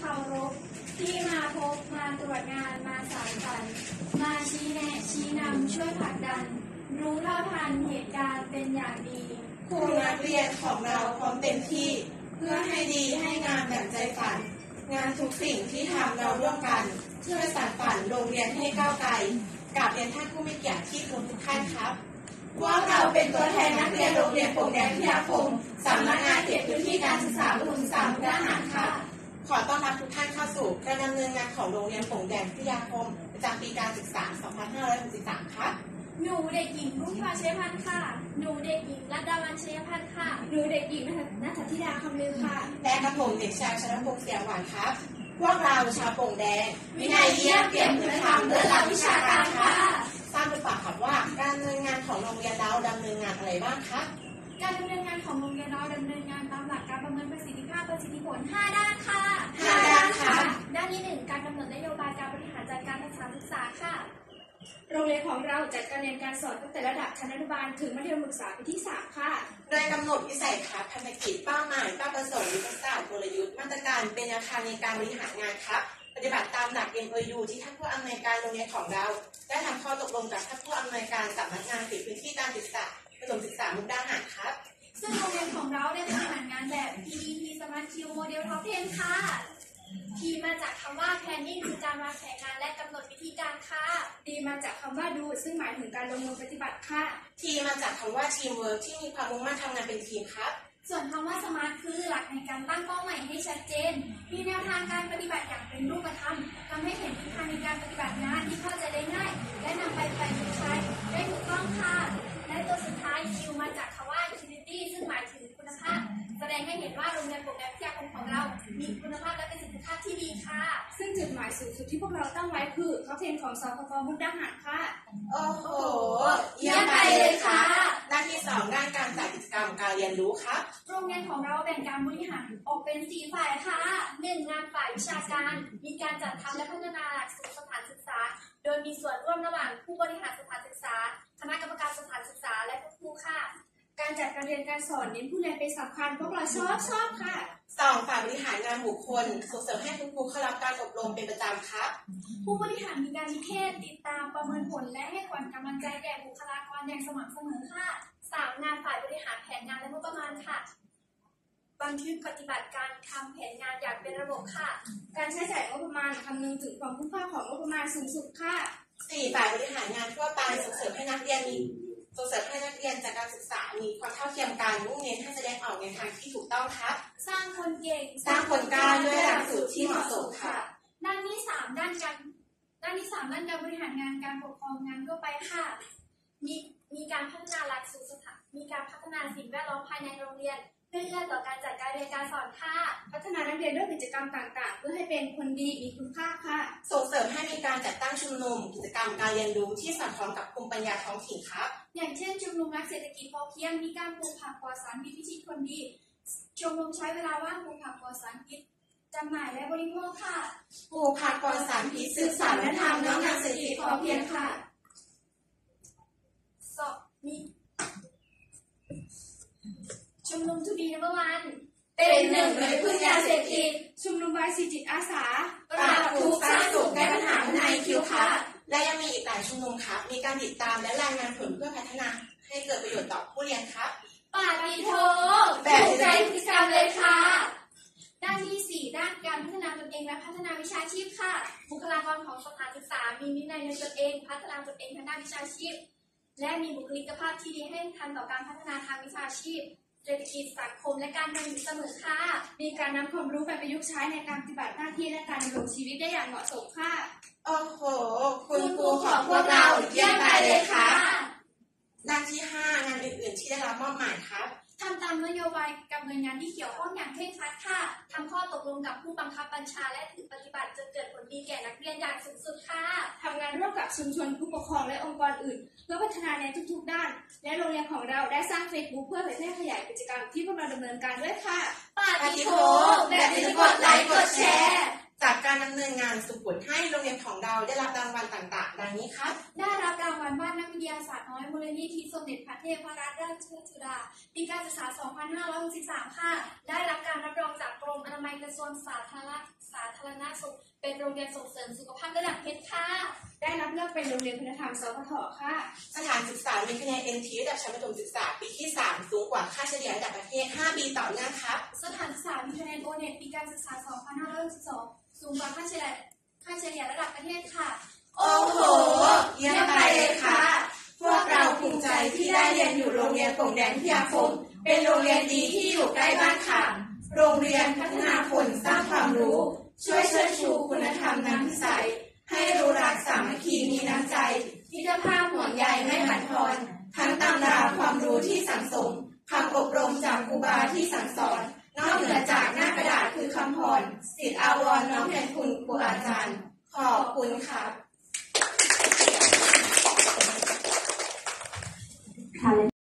ารพที่มาพบมาตรวจงานมาสานฝันมาชี้แนะชี้นำช่วยผลักดันรู้เท่าทันเหตุการณ์เป็นอย่างดีครูนักเรียนของเราพร้อมเต็มที่เพื่อให้ดีให้งามดั่งใจฝันงานทุกสิ่งที่ทำเราร่วมกันช่วยสานฝันโรงเรียนให้ก้าวไกลกราบเรียนท่านผู้มีเกียรติที่เคารพทุกท่านครับว่าเราเป็นตัวแทนนักเรียนโรงเรียนโป่งแดงพิทยาคมสำนักงานเขตพื้นที่การศึกษาประถมศึกษามุกดาหารค่ะขอต้อนรับทุกท่านเข้าสู่การดำเนินงานของโรงเรียนโป่งแดงพิทยาคมประจำปีการศึกษา 2563 ครับหนูเด็กหญิงรุ่งฟ้าเชยพันธ์ค่ะหนูเด็กหญิงรัตดาวันเชยพันธ์ค่ะหนูเด็กหญิงณัฐธิดาคำลือค่ะและกระผมเด็กชายชนพงษ์เสียงหวานครับพวกเราชาวโป่งแดงวินัยเยี่ยมเปี่ยมคุณธรรมเลิศล้ำวิชาการค่ะทราบหรือเปล่าครับว่าการดำเนินงานของโรงเรียนเราดำเนินงานอะไรบ้างคะการดำเนินงานของโรงเรียนเราดำเนินงานตามหลักการประเมินประสิทธิภาพประสิทธิผล5 ด้านค่ะ 5 ด้านค่ะด้านที่1การกำหนดนโยบายการบริหารจัดการสถานศึกษาค่ะโรงเรียนของเราจัดการเรียนการสอนตั้งแต่ระดับชั้นอนุบาลถึงมัธยมศึกษาปีที่3ค่ะโดยกำหนดวิสัยทัศน์ภารกิจเป้าหมายเป้าประสงค์ยุทธศาสตร์กลยุทธ์มาตรการเป็นแนวทางในการบริหารงานครับปฏิบัติตามหลัก MOU ที่ท่านผู้อำนวยการโรงเรียนของเราได้ทำข้อตกลงกับท่านผู้อำนวยการสำนักงานเขตพื้นที่การศึกษาประถมศึกษามุกดาหารครับซึ่งโรงเรียนของเราได้บริหารงานแบบ PDP Smart Q Model Top 10 ค่ะทีมาจากคำว่า planning คือการวางแผนงานและกำหนดวิธีการค่ะดีมาจากคำว่าดูซึ่งหมายถึงการลงมือปฏิบัติค่ะทีมาจากคำว่า teamwork ที่มีความมุ่งมั่นทำงานเป็นทีมครับส่วนคำว่า smart คือหลักในการตั้งเป้าหมายให้ชัดเจนมีแนวทางการปฏิบัติอย่างเป็นรูปธรรมทำให้เห็นทิศทางในการปฏิบัติงานที่เข้าใจได้ง่ายและนำไปประยุกต์ใช้ได้ถูกต้องค่ะและตัวสุดท้าย Q มาจากคำว่า quality ซึ่งหมายถึงคุณภาพแสดงให้เห็นว่าโรงเรียนโป่งแดงพิทยาคมของเรามีคุณภาพและประสิทธิภาพที่ดีค่ะซึ่งจุดหมายสูงสุดที่พวกเราตั้งไว้คือท็อป10ของสพมุกดาหารค่ะโอ้โหเยี่ยมไปเลยค่ะด้านที่2ด้านการจัดกิจกรรมการเรียนรู้ครับโรงเรียนของเราแบ่งการบริหารออกเป็น4ฝ่ายค่ะ1งานฝ่ายวิชาการมีการจัดทำและพัฒนาหลักสูตรสถานศึกษาโดยมีส่วนร่วมระหว่างผู้บริหารสถานศึกษาคณะกรรมการสถานศึกษาและครูค่ะการจัดการเรียนการสอนเน้นผู้เรียนเป็นสำคัญพวกเราชอบค่ะ 2ฝ่ายบริหารงานบุคคลส่งเสริมให้คุณครูเข้ารับการอบรมเป็นประจำครับผู้บริหารมีการวิเคราะห์ติดตามประเมินผลและให้ขวัญกำลังใจแก่บุคลากรอย่างสม่ำเสมอค่ะ3งานฝ่ายบริหารแผนงานและงบประมาณค่ะบันทึกปฏิบัติการทำแผนงานอย่างเป็นระบบค่ะการใช้จ่ายงบประมาณคำนึงถึงความคุ้มค่าของงบประมาณสูงสุดค่ะ 4ฝ่ายบริหารงานทั่วไปส่งเสริมให้นักเรียนจากการศึกษามีความเท่าเทียมกันมุ่งเน้นให้แสดงออกในทางที่ถูกต้องครับสร้างคนเก่งสร้างคนกล้าด้วยหลักสูตรที่เหมาะสมค่ะด้านที่3ด้านการบริหารงานการปกครองงานทั่วไปค่ะมีการพัฒนาหลักสูตรมีการพัฒนาสิ่งแวดล้อมภายในโรงเรียนเพื่อเอื้อต่อการจัดการเรียนการสอนค่ะพัฒนานักเรียนด้วยกิจกรรมต่างๆเพื่อให้เป็นคนดีมีคุณค่าค่ะส่งเสริมให้มีการจัดตั้งชุมนุมกิจกรรมการเรียนรู้ที่สอดคล้องกับภูมิปัญญาท้องถิ่นครับอย่างเช่นชุมนุมนักเศรษฐกิจพอเพียงมีการปลูกผักปลอดสารพิษพิชิตคนดีชมรมใช้เวลาว่างปลูกผักปลอดสารพิษจำหน่ายและบริโภคค่ะปลูกผักปลอดสารพิษสืบสานและทำน้อมนำเศรษฐกิจพอเพียงค่ะชุมนุมทูบีนัมเบอร์วันเป็นหนึ่งในพื้นยาเสพติดชุมนุมวายสีจิตอาสาปราบทุกข์สร้างสุขแก้ปัญหาในคิวค่ะและยังมีอีกหลายชุมนุมครับมีการติดตามและรายงานผลเพื่อพัฒนาให้เกิดประโยชน์ต่อผู้เรียนครับปาฏิโทแบบใจพฤติกรรมเลยค่ะด้านที่4ด้านการพัฒนาตนเองและพัฒนาวิชาชีพค่ะบุคลากรของสถานศึกษามีวินัยในตนเองพัฒนาตนเองทางด้านวิชาชีพและมีบุคลิกภาพที่ดีให้ทันต่อการพัฒนาทางวิชาชีพเศรษฐกิจสังคมและการเมืองอยู่เสมอค่ะมีการนำความรู้ไปประยุกต์ใช้ในการปฏิบัติหน้าที่และการดำรงชีวิตได้อย่างเหมาะสมค่ะโอ้โหคุณครูของพวกเราเยี่ยมไปเลยค่ะด้านที่5งานอื่นๆที่ได้รับมอบหมายครับทำตามนโยบายกับหน่วยงานที่เกี่ยวข้องอย่างเคร่งครัดค่ะทำข้อตกลงกับผู้บังคับบัญชาและถือปฏิบัติจนเกิดผลดีแก่นักเรียนอย่างสูงสุดค่ะทำงานร่วมกับชุมชนผู้ปกครองและองค์กรอื่นเพื่อพัฒนาในทุกๆด้านและโรงเรียนของเราได้สร้าง Facebook เพื่อเผยแพร่ขยายกิจกรรมที่พวกเราดำเนินการด้วยค่ะปาฏิโทแบบนี้กดไลค์กดแชร์จากการดำเนินงานส่งผลให้โรงเรียนของเราได้รับรางวัลต่างๆดังนี้ครับได้รับรางวัลบ้านนักวิทยาศาสตร์น้อยมูลนิธิสมเด็จพระเทพรัตนราชสุดาปีการศึกษา 2563 ค่ะได้รับการรับรองจากกรมอนามัยกระทรวงสาธารณารณสุขเป็นโรงเรียนส่งเสริมสุขภาพระดับเพชรค่ะได้รับเลือกเป็นโรงเรียนคุณธรรมสพทค่ะสถานศึกษามีคะแนน NT ระดับชั้นประถมศึกษาปีที่ 3 สูงกว่าค่าเฉลี่ยระดับประเทศ 5 ปีต่อเนื่องครับสถานศึกษามีคะแนน O-NET ปีการศึกษา 2562 สูงกว่าค่าเฉลี่ยระดับประเทศค่ะโอ้โหเยี่ยมไปเลยค่ะพวกเราภูมิใจที่ได้เรียนอยู่โรงเรียนโป่งแดงพิทยาคมเป็นโรงเรียนดีที่อยู่ใกล้บ้านค่ะโรงเรียนพัฒนาคนสร้างความรู้ช่วยเชิดชูคุณธรรมน้ำนิสัยให้รู้รักสามัคคีมีน้ำใจมิตรภาพห่วงใยไม่บั่นทอนทั้งตำราความรู้ที่สั่งสมคำอบรมจากครูบาที่สั่งสอนนอกเหนือจาก